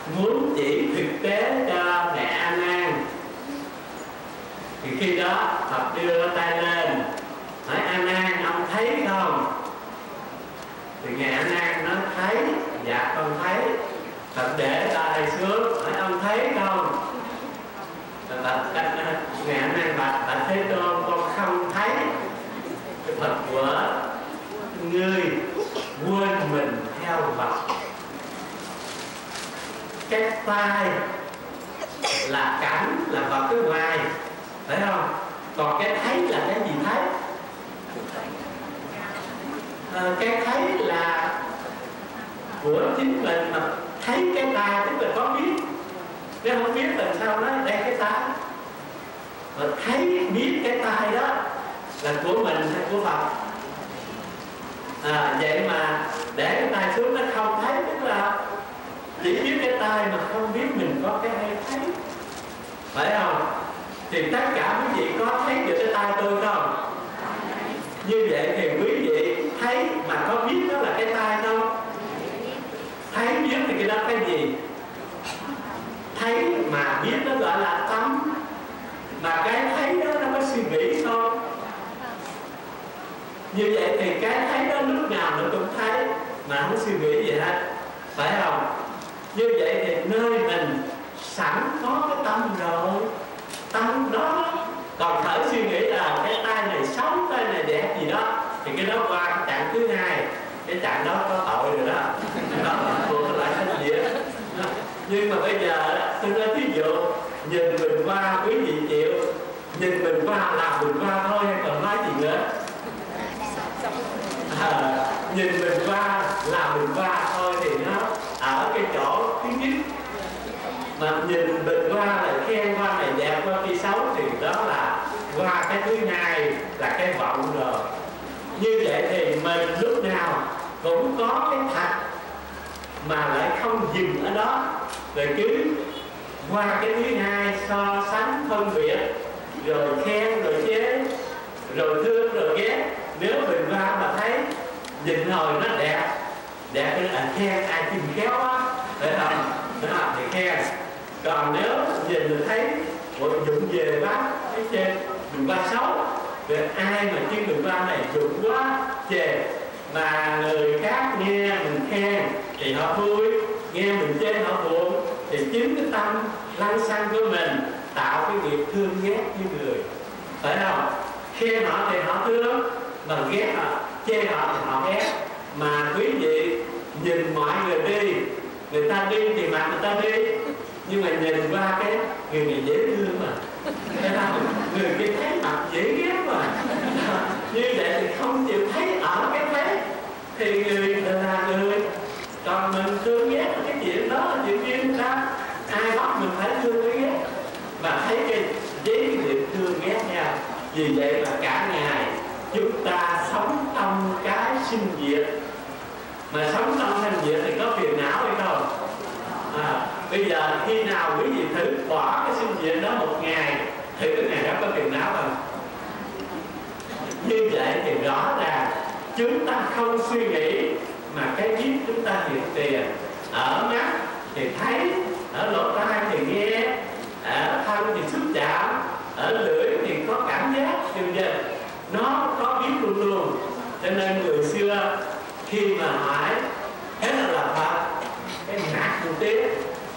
muốn chỉ thực tế cho mẹ A Nan. Thì khi đó Phật đưa tay lên hỏi A Nan ông thấy không? Thì ngài A Nan nói thấy. Dạ con thấy. Phật để tay xuống hỏi ông thấy không? Ngài A Nan bạch Thế Tôn con không thấy. Phật vỡ ngươi quên mình theo Phật. Cái tai là cảnh là Phật cái ngoài, phải không? Còn cái thấy là cái gì thấy? Cái thấy là của chính mình, mà thấy cái tai tức là có biết. Nếu không biết làm sao nói đây cái tai. Mà thấy biết cái tai đó là của mình hay của Phật. Vậy mà để cái tay xuống nó không thấy, tức là chỉ biết cái tai mà không biết mình có cái hay thấy, phải không? Thì tất cả quý vị có thấy được cái tai tôi không? Như vậy thì quý vị thấy mà có biết đó là cái tai không? Thấy biết thì cái đó cái gì? Thấy mà biết nó gọi là tâm. Mà cái thấy đó nó có suy nghĩ không? Như vậy thì cái thấy đó lúc nào nó cũng thấy mà không suy nghĩ gì hết, phải không? Như vậy thì nơi mình sẵn có cái tâm rồi, tâm đó. Còn khởi suy nghĩ là cái tay này xấu, tay này đẹp gì đó, thì cái đó qua cái chặng thứ hai. Cái chặng đó có tội rồi đó, đó buộc lại hết việc. Nhưng mà bây giờ tôi nói ví dụ nhìn mình qua, quý vị chịu nhìn mình qua làm mình qua thôi, hay còn nói gì nữa? Nhìn mình qua làm mình qua thôi thì nó ở cái chỗ thứ nhất. Mà nhìn mình qua là khen qua này đẹp, qua kia xấu, thì đó là qua cái thứ hai là cái vọng rồi. Như vậy thì mình lúc nào cũng có cái thật mà lại không dừng ở đó, rồi cứ qua cái thứ hai so sánh phân biệt, rồi khen rồi chế, rồi thương rồi ghét. Nếu mình qua mà thấy nhìn hồi nó đẹp, đẹp là khen, ai chim khéo á, phải không? Đó thì khen. Còn nếu nhìn mình thấy một dụng về quá, cái chê mình qua xấu, rồi ai mà chuyên mình qua này dụng quá chê, mà người khác nghe mình khen thì họ vui, nghe mình chê họ buồn, thì chính cái tâm lăng xăng của mình tạo cái nghiệp thương ghét với người, phải không? Khen họ thì họ thương, mà ghét họ, chê họ thì họ ghét. Mà quý vị nhìn mọi người đi, người ta đi thì mặt người ta đi, nhưng mà nhìn qua cái người này dễ thương mà, thấy không? Người kia thấy mặt dễ ghét mà. Như vậy thì không chịu thấy ở cái thế thì người là người. Còn mình thương ghét cái chuyện đó là chuyện riêng ta, ai bắt mình phải thương cái ghét, mà thấy cái giấy niệm thương ghét nhau. Vì vậy mà cả ngày chúng ta sống trong cái sinh diệt. Mà sống trong sinh diệt thì có phiền não hay không? Bây giờ khi nào quý vị thử bỏ cái sinh diệt đó một ngày, thì cái ngày đó có phiền não không? Như vậy thì rõ ràng chúng ta không suy nghĩ, mà cái biết chúng ta hiện tiền. Ở mắt thì thấy, ở lỗ tai thì nghe, ở thân thì xúc chạm, ở lưỡi thì có cảm giác, dần dần nó có biết luôn luôn. Cho nên người xưa khi mà hỏi thế nào là Phật, cái nạt một tiếng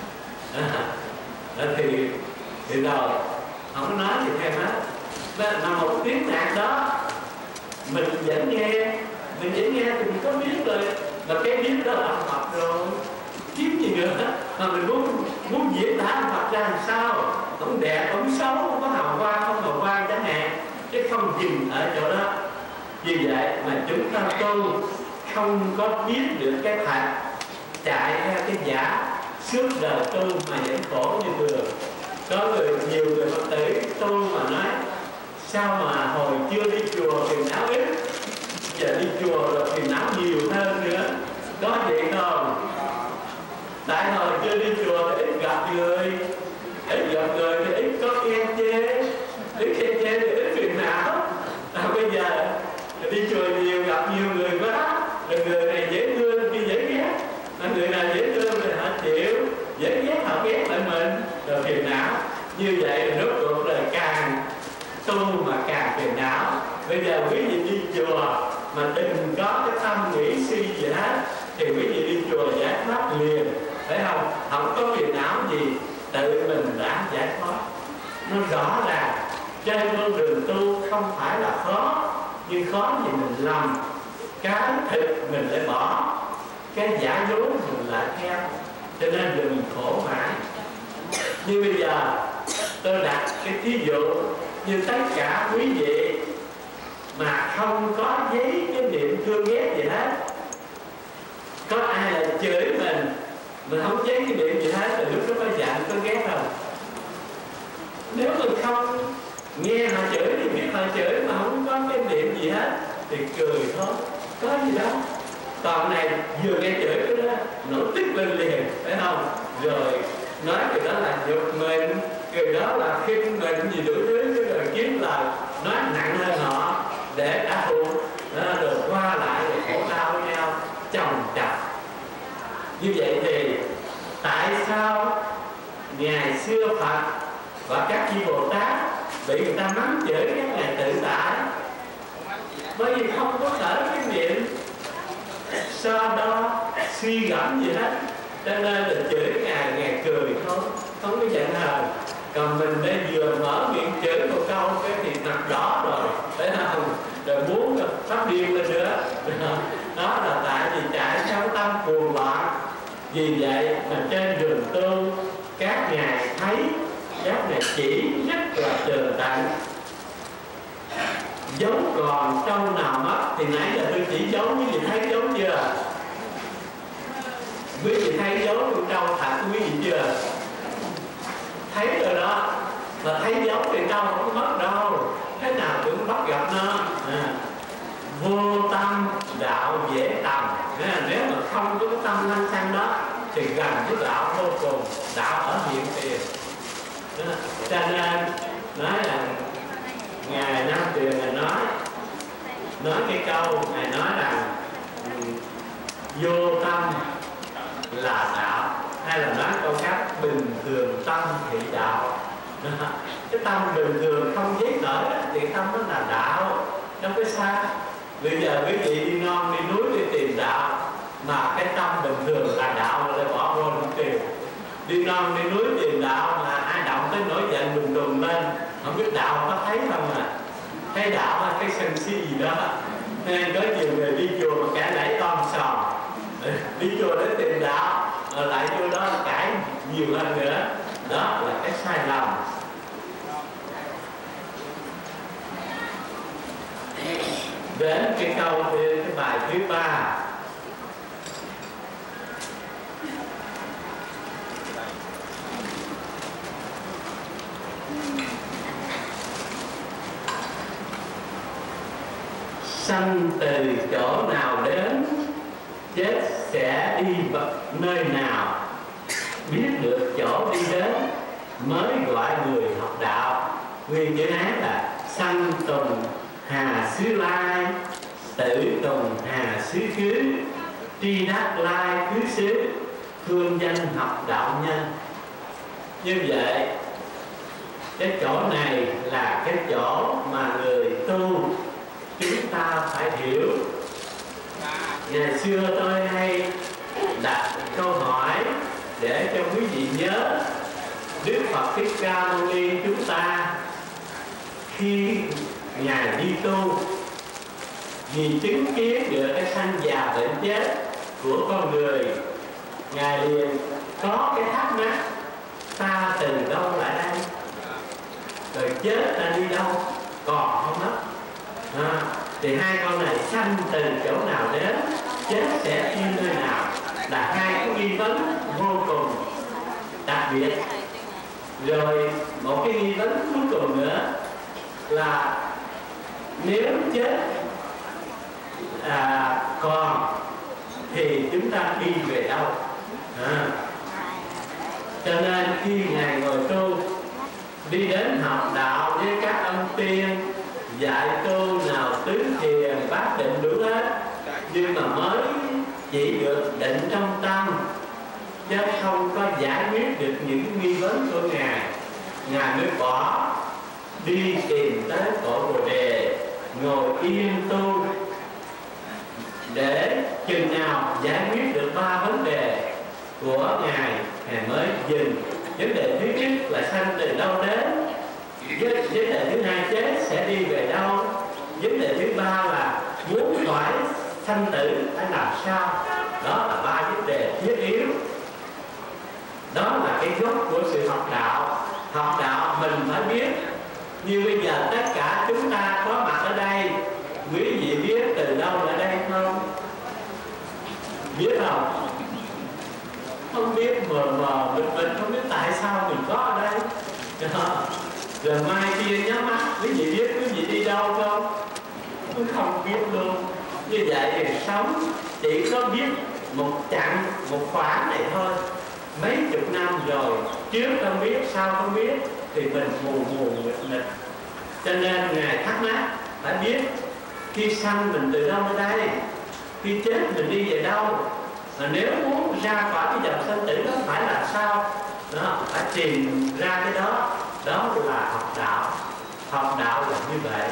thì rồi không có nói gì thêm hết. Mà một tiếng nạt đó mình vẫn nghe thì mình có biết rồi, mà cái biết đó là Phật rồi, kiếm gì nữa. Mà mình muốn diễn tả Phật ra làm sao, không đẹp, không xấu, không có hào quang, không hào quang chẳng hạn, chứ không dừng ở chỗ đó. Vì vậy mà chúng ta tu không có biết được cái thật, chạy theo cái giả, suốt đời tu mà vẫn khổ như thường. Có nhiều người Phật tử tu mà nói sao mà hồi chưa đi chùa phiền não ít, giờ đi chùa rồi phiền não nhiều hơn nữa. Có vậy không? Tại hồi chưa đi chùa thì ít gặp người thì ít có khen chê, thì ít phiền não. Bây giờ đi chùa nhiều, gặp nhiều người quá, rồi người này dễ thương, kia dễ ghét, người nào dễ thương thì họ chịu, dễ phiền não. Như vậy rốt cuộc là càng tu mà càng phiền não. Bây giờ quý vị đi chùa mà đừng có cái tâm nghĩ suy gì hết thì quý vị đi chùa giải thoát liền, phải không? Không có phiền não gì, tự mình đã giải thoát. Nó rõ ràng trên con đường tu không phải là khó, nhưng khó vì mình làm cái thực mình lại bỏ, cái giả dối mình lại theo, cho nên đừng khổ mãi. Như bây giờ tôi đặt cái thí dụ như tất cả quý vị mà không có giấy cái niệm thương ghét gì hết, có ai là chửi mình không giấy cái niệm gì hết, thì lúc đó mới giận có ghét không? Nếu mình không nghe họ chửi thì biết họ chửi mà không có cái niệm gì hết thì cười thôi, có gì đâu. Còn này vừa nghe chửi cái đó nổi tức lên liền, phải không? Rồi nói cái đó là nhục mình, cái đó là khinh mình gì đủ thứ, cái rồi kiếm lời nói nặng hơn họ để trả thù, rồi qua lại rồi khổ đau với nhau chồng chặt. Như vậy thì tại sao ngày xưa Phật và các vị Bồ Tát bị người ta mắng chửi các ngài tự tại? Bởi vì không có khởi cái niệm so đo suy gẫm gì hết, cho nên là chửi ngài cười thôi, không có giận hờn. Còn mình đây vừa mở miệng chửi một câu cái thì mặt đỏ rồi, phải không? Rồi muốn phát điên lên nữa. Đó là tại vì chạy theo tâm cuồng loạn. Vì vậy mà trên đường tu các ngài thấy, các ngài chỉ rất là tường tận. Dấu còn trâu nào mất thì nãy giờ tôi chỉ dấu, quý vị thấy dấu chưa? Quý vị thấy dấu con trâu thật quý vị chưa? Thấy rồi đó. Mà thấy dấu thì trâu không có mất đâu, thế nào cũng bắt gặp nó. Vô tâm đạo dễ tầm. Nếu mà không có cái tâm lanh xanh đó thì gần với đạo vô cùng. Đạo ở hiện tiền. Cho nên nói là Ngài Nam Tuyền Ngài nói cái câu Ngài nói là vô tâm là đạo, hay là nói câu khác bình thường tâm thị đạo. Cái tâm bình thường không giấy nổi thì tâm đó là đạo, đâu có xa. Bây giờ quý vị đi non đi núi đi tìm đạo mà cái tâm bình thường là đạo rồi bỏ vô không tìm. Đi non đi núi tìm đạo mà ai động tới nổi giận đùng đùng lên, không biết đạo có thấy không à? Thấy đạo là cái sân si gì đó. Nên có nhiều người đi chùa mà cãi lẫy tom sòm, đi chùa để tìm đạo rồi lại vô đó cãi nhiều hơn nữa. Đó là cái sai lầm. Đến cái câu cái bài thứ 3. Sanh từ chỗ nào đến, chết sẽ đi nơi nào, biết được chỗ đi đến mới gọi người học đạo. Nguyên chữ Hán là sanh tùng hà xứ lai, tử tùng hà xứ khứ, tri đắc lai khứ xứ, thương danh học đạo nhân. Như vậy cái chỗ này là cái chỗ mà người tu chúng ta phải hiểu. Ngày xưa tôi hay đặt câu hỏi để cho quý vị nhớ Đức Phật Thích Ca Mâu Ni chúng ta khi Ngài đi tu, vì chứng kiến được cái sanh già bệnh chết của con người, Ngài liền có cái thắc mắc: ta từ đâu lại đây? Rồi chết ta đi đâu? Còn không mất. Thì hai con này sanh từ chỗ nào đến, chết sẽ đi nơi nào, là hai cái nghi vấn vô cùng đặc biệt. Rồi một cái nghi vấn cuối cùng nữa là nếu chết còn thì chúng ta đi về đâu? Cho nên khi Ngài ngồi tu, đi đến học đạo với các ông tiên, dạy tu nào tứ thiền bát định đủ hết, nhưng mà mới chỉ được định trong tâm, chứ không có giải quyết được những nghi vấn của Ngài. Ngài mới bỏ đi tìm tới cội Bồ Đề, ngồi yên tu để chừng nào giải quyết được 3 vấn đề của Ngài, Ngài mới dừng. Vấn đề thứ nhất là sanh từ đâu đến, vấn đề thứ hai chết sẽ đi về đâu, vấn đề thứ ba là muốn khỏi sanh tử phải làm sao. Đó là 3 vấn đề thiết yếu. Đó là cái gốc của sự học đạo. Học đạo mình phải biết. Như bây giờ tất cả chúng ta có mặt ở đây, quý vị biết từ đâu ở đây không? Biết không? Không biết, mờ mình không biết tại sao mình có ở đây. Rồi mai kia nhắm mắt, quý vị biết quý vị đi đâu không? Tôi không biết luôn. Như vậy thì sống chỉ có biết một chặng, một khoảng này thôi. Mấy chục năm rồi, trước không biết, sau không biết, thì mình mù mịt. Cho nên Ngài thắc mắc, phải biết khi sanh mình từ đâu ở đây, khi chết mình đi về đâu, mà nếu muốn ra khỏi cái dòng sanh tử đó phải là sao? Đó, phải tìm ra cái đó. Đó là học đạo. Học đạo là như vậy.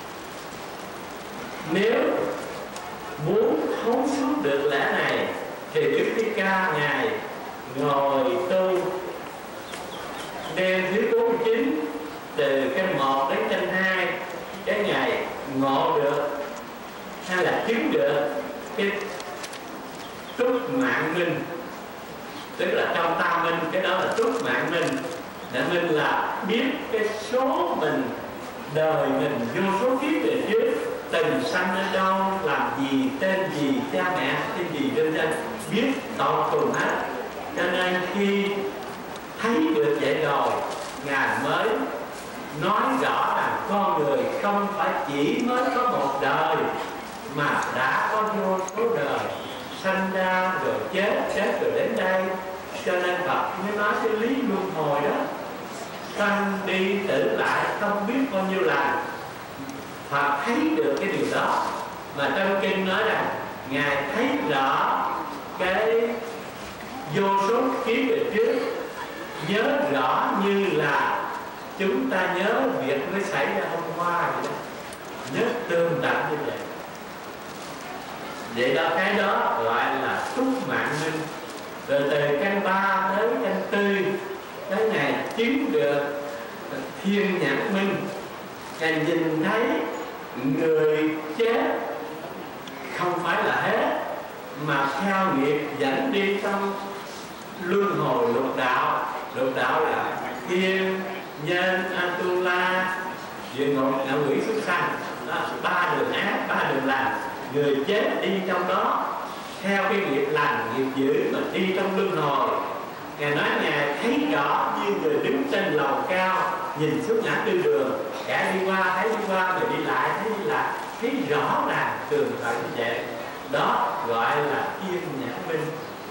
Nếu muốn thấu suốt được lẽ này thì Đức Thích Ca Ngài ngồi tu đêm thứ 49 từ canh 1 đến canh 2, cái ngày ngộ được hay là chứng được cái túc mạng minh, tức là trong tam minh, cái đó là túc mạng minh. Để minh là biết cái số mình, đời mình vô số kiếp về trước, từng sanh ở đâu, làm gì, tên gì, cha mẹ tên gì, vân vân, biết tột cùng hết. Cho nên khi thấy được vậy rồi, Ngài mới nói rõ rằng con người không phải chỉ mới có một đời, mà đã có vô số đời, sanh ra rồi chết rồi đến đây. Cho nên Phật mới nói cái lý luân hồi đó, sanh đi tử lại không biết bao nhiêu lần. Phật thấy được cái điều đó. Mà trong kinh nói rằng Ngài thấy rõ cái vô số kiếp về trước, nhớ rõ như là chúng ta nhớ việc mới xảy ra hôm qua vậy đó, nhớ tương tự như vậy. Vậy đó, cái đó gọi là túc mạng minh. Rồi từ căn 3 tới căn 4, cái Ngài chứng được thiên nhãn minh. Ngài nhìn thấy người chết không phải là hết, mà theo nghiệp dẫn đi trong luân hồi lục đạo. Lục đạo là thiên, nhân, Atula, địa ngục, ngạ quỷ, súc sanh. Đó, 3 đường ác, 3 đường lành. Người chết đi trong đó theo cái nghiệp lành, nghiệp dữ mà đi trong luân hồi. Ngài nói Ngài thấy rõ như người đứng trên lầu cao, nhìn xuống ngã tư đường, kẻ đi qua thấy đi qua, người đi lại thấy đi lại, thấy rõ ràng tường tận như vậy. Đó gọi là thiên nhãn minh.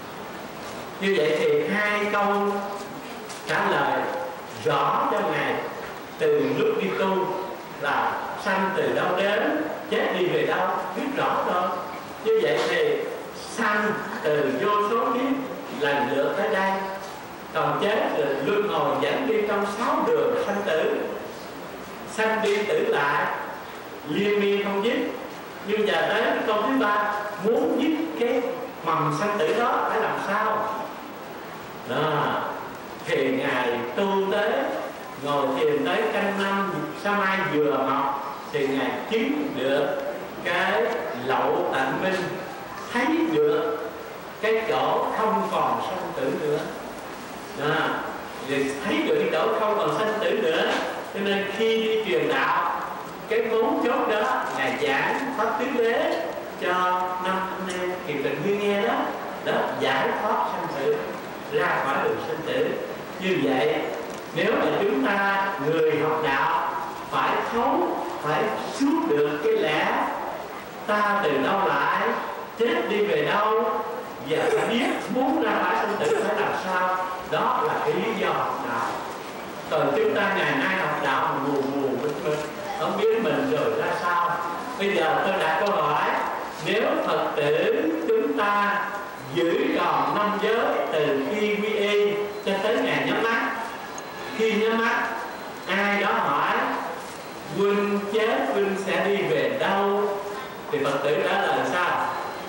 Như vậy thì 2 câu trả lời rõ cho Ngài từ lúc đi tu là sanh từ đâu đến, chết đi về đâu, biết rõ rồi. Như vậy thì sanh từ vô số kiếp lần lượt tới đây, còn chết rồi luân hồi dẫn đi trong 6 đường sanh tử, sanh đi tử lại liên miên không dứt. Nhưng giờ tới cái câu thứ 3, muốn dứt cái mầm sanh tử đó phải làm sao? Đó, thì Ngài tu tới, ngồi thiền tới canh 5 sao mai vừa mọc, thì Ngài chứng được cái lậu tận minh, thấy được cái chỗ không còn sanh tử nữa. Đó, thấy được cái chỗ không còn sanh tử nữa. Cho nên khi đi truyền đạo, cái mấu chốt đó Ngài giảng pháp tứ đế cho 5 anh em Kiều Trần Như nghe đó, đó giải thoát sanh tử, ra khỏi đường sanh tử. Như vậy nếu mà chúng ta người học đạo phải thấu, phải suốt được cái lẽ ta từ đâu lại, chết đi về đâu, và phải biết muốn ra khỏi sanh tử phải làm sao. Đó là cái lý do học đạo. Còn chúng ta ngày nay học đạo mà mù mịt, không biết mình rồi ra sao. Bây giờ tôi đặt câu hỏi, nếu Phật tử chúng ta giữ tròn 5 giới từ khi quy y cho tới ngày nhắm mắt. Khi nhắm mắt, ai đó hỏi huynh chết huynh sẽ đi về đâu, thì Phật tử trả lời sao?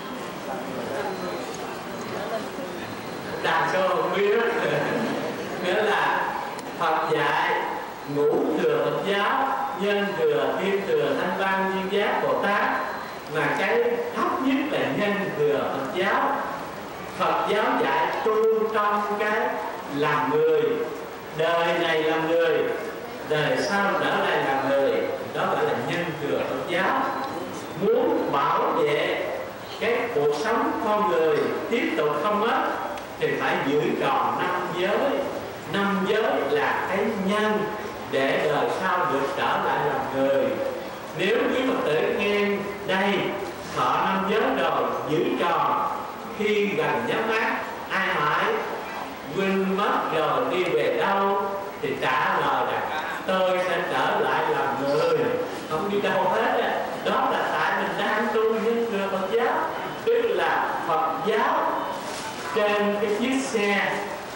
Đa số không biết. Nghĩa là Phật dạy ngũ thừa Phật giáo, nhân thừa, thiên thừa, thanh văn, duyên giác, Bồ Tát, mà cái thấp nhất là nhân thừa Phật giáo. Phật giáo dạy tu trong cái làm người, đời này làm người, đời sau trở lại làm người, đó gọi là nhân thừa Phật giáo. Muốn bảo vệ cái cuộc sống con người tiếp tục không mất thì phải giữ tròn 5 giới. 5 giới là cái nhân để đời sau được trở lại làm người. Nếu quý Phật tử nghe đây thọ 5 giới rồi giữ tròn, khi gần nhắm mắt ai hỏi huynh mất rồi đi về đâu, thì trả lời là tôi sẽ trở lại làm người, không đi đâu hết. Đó là tại mình đang tu nhân thừa Phật giáo, tức là Phật giáo trên cái chiếc xe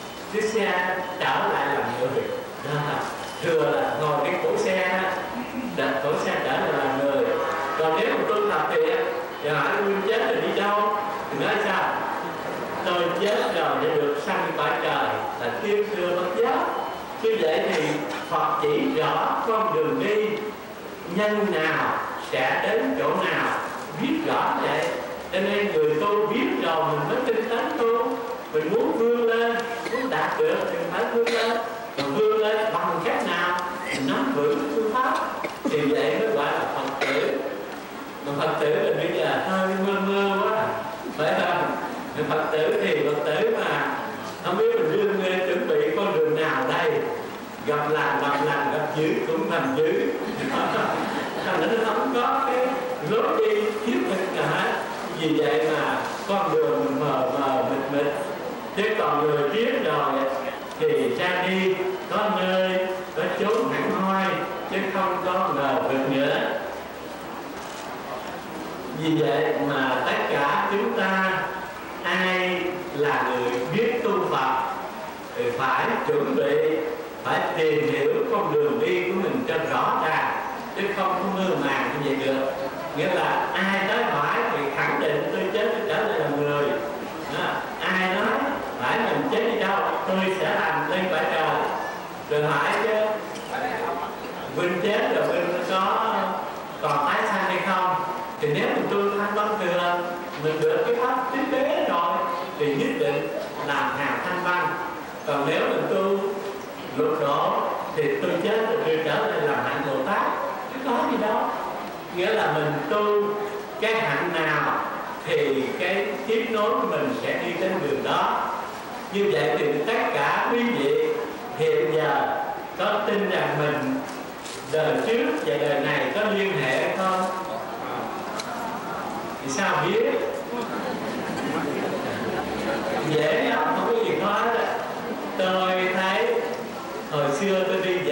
trở lại làm người. Thừa là ngồi cái cổ xe, đặt cổ xe trở lại làm người. Còn nếu mà tu thật thì hỏi huynh chết rồi đi đâu, thì nói sao? Tôi chết rồi để được sanh cõi trời, là thiên thừa Phật giáo. Như vậy thì Phật chỉ rõ con đường đi, nhân nào sẽ đến chỗ nào, biết rõ vậy. Cho nên người tu biết rồi mình mới tinh tấn tu. Mình muốn vươn lên, muốn đạt được thì phải vươn lên. Còn vươn lên bằng cách nào? Mình nắm vững phương pháp, thì vậy mới gọi là Phật tử. Mà Phật tử là bây giờ hơi mơ quá, phải không? Phật tử thì Phật tử mà không biết mình đương chuẩn bị con đường nào đây, gặp lành, gặp dữ cũng thành dữ. Thành ra nó không có cái lối đi thiết thực nào hết. Vì vậy mà con đường mờ mịt. Chứ còn người biết rồi thì ra đi có nơi, có chốn hẳn hoi, chứ không có ngờ vực nữa. Vì vậy mà tất cả chúng ta ai là người biết tu Phật thì phải chuẩn bị, phải tìm hiểu con đường đi của mình cho rõ ràng, chứ không có mơ màng như vậy được. Nghĩa là ai tới hỏi thì khẳng định tôi chết tôi trở lại làm người. Ai nói phải mình chết đi đâu, tôi sẽ làm lên cõi trời. Rồi hỏi chứ huynh chết rồi huynh có còn tái sanh hay không? Thì nếu mình tu thanh văn thừa, mình được cái pháp tinh tế rồi thì nhất định làm hào thanh văn. Còn nếu mình tu lục độ thì tôi chết rồi tôi trở lại làm hạnh Bồ Tát, chứ có gì đâu. Nghĩa là mình tu cái hạnh nào thì cái tiếp nối của mình sẽ đi trên đường đó. Như vậy thì tất cả quý vị hiện giờ có tin rằng mình đời trước và đời này có liên hệ không? Thì sao biết? Dễ lắm, không có gì khó hết. Tôi thấy hồi xưa tôi đi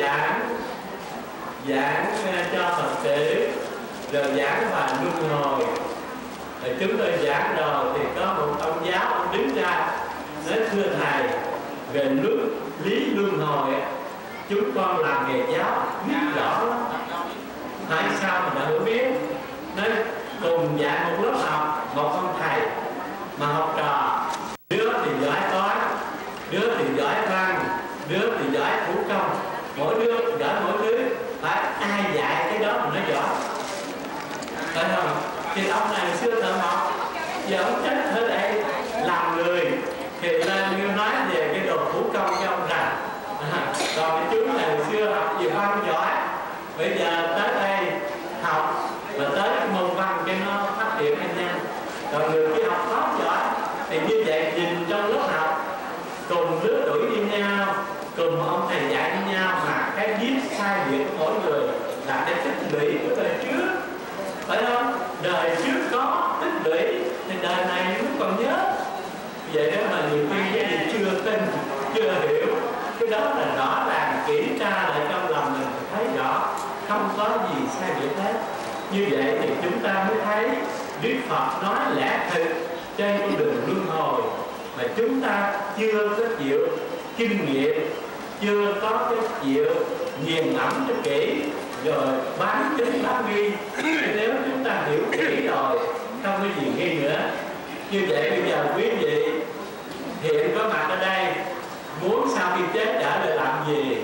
giảng cho Phật tử, rồi giảng vào luân hồi. Rồi chúng tôi giảng rồi thì có một ông giáo, ông đứng ra nói thưa thầy, về lý luân hồi chúng con làm nghề giáo biết rõ lắm. Tại sao mà đã biết? Nói cùng dạy một lớp học, một ông thầy mà học trò, đứa thì giỏi toán, đứa thì giỏi văn, đứa thì giỏi thủ công, mỗi đứa giỏi mỗi thứ. Phải ai dạy cái đó mà nó giỏi, phải không? Thì ông này xưa thợ mộc, giờ ông chết ở đây làm người thì lên như nói về cái đồ thủ công cho ông rằng. Còn cái chú này xưa học về văn giỏi, bây giờ tới đây học và tới môn văn cho nó phát triển nhanh. Còn người kia học pháp giỏi thì như vậy nhìn trong lớp học cùng lứa tuổi với nhau, cùng ông thầy dạy với nhau, mà cái viết sai biệt của mỗi người là cái tích lũy của đời trước, phải không? Đời trước có tích lũy thì đời này mới còn nhớ. Vậy đó mà nhiều khi cái gì chưa tin, chưa hiểu, cái đó là rõ ràng kiểm tra lại trong lòng mình thấy rõ, không có gì sai biệt hết. Như vậy thì chúng ta mới thấy Đức Phật nói lẽ thực trên con đường luân hồi mà chúng ta chưa có chịu kinh nghiệm, chưa có cái chịu nghiền ngẫm cho kỹ rồi bán tính bán nghi. Nếu chúng ta hiểu kỹ rồi không có gì nghi nữa. Như vậy bây giờ quý vị hiện có mặt ở đây muốn sau khi chết trở lại làm gì?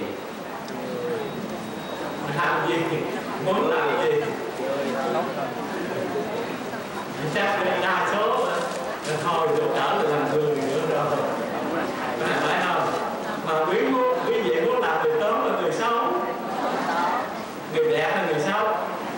Làm gì? Muốn làm gì? Chắc đa số thôi được trở lại làm người nữa rồi, phải không? Mà quý vị muốn làm người tốt là người xấu, người đẹp hay người xấu?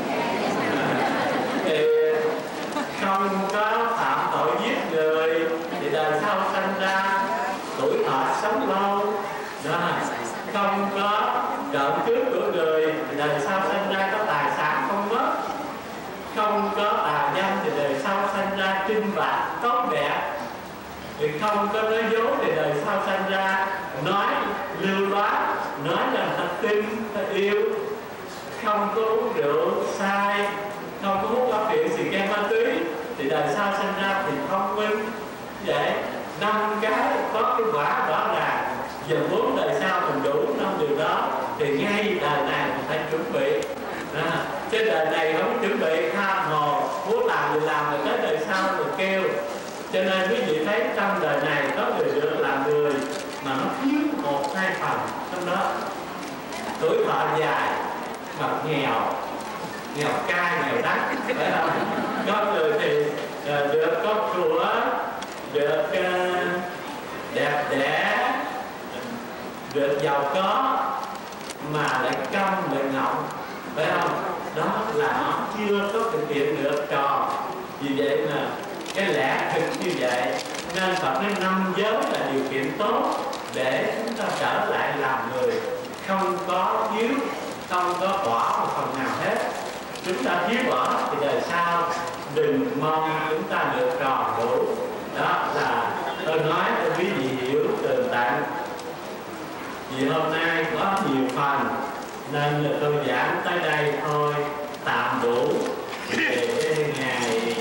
Thì không có phạm tội giết người thì đời sau sanh ra tuổi thọ sống lâu đó. Không có trộm cướp của người thì đời sau sanh ra có tài sản không mất. Không có tà dâm thì đời sau sanh ra trinh bạch tốt đẹp. Thì không có nói dối thì đời sau sanh ra nói lưu loát, nói là ta tin, ta yêu. Không có uống rượu sai, không có hút thuốc phiện, xì ke, ma túy thì đời sau sanh ra thì thông minh. Vậy 5 cái có cái quả rõ ràng. Giờ muốn đời sau mình đủ 5 điều đó thì ngay đời này mình phải chuẩn bị. Trên đời này không chuẩn bị tha hồ, muốn làm thì làm, rồi tới đời sau rồi kêu. Cho nên quý vị thấy trong đời này có người được làm người mà nó thiếu 1-2 phần trong đó. Tuổi thọ dài mà nghèo, nghèo cay, nghèo đắt, phải không? Có người thì được có của, được đẹp đẽ, được giàu có mà lại câm lại ngọng, phải không? Đó là nó chưa có thực hiện được tròn. Vì vậy mà cái lẽ thực như vậy nên Phật nói 5 giới là điều kiện tốt để chúng ta trở lại làm người, không có thiếu, không có bỏ một phần nào hết. Chúng ta thiếu bỏ thì đời sau đừng mong chúng ta được tròn đủ. Đó là tôi nói cho quý vị hiểu tường tận. Vì hôm nay có nhiều phần nên là tôi giảng tới đây thôi, tạm đủ về cái ngày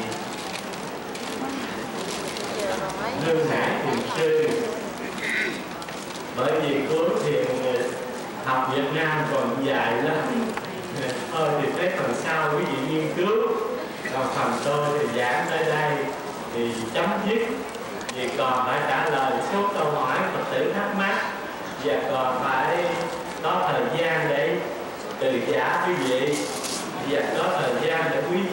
Lương Hải Thiền Sư. Bởi vì cuốn thiền học Việt Nam còn dài lắm. Thôi thì cái phần sau quý vị nghiên cứu, còn phần tôi thì giảng tới đây thì chấm dứt. Vì còn phải trả lời số câu hỏi Phật tử thắc mắc và còn phải có thời gian để từ giả quý vị và có thời gian để quý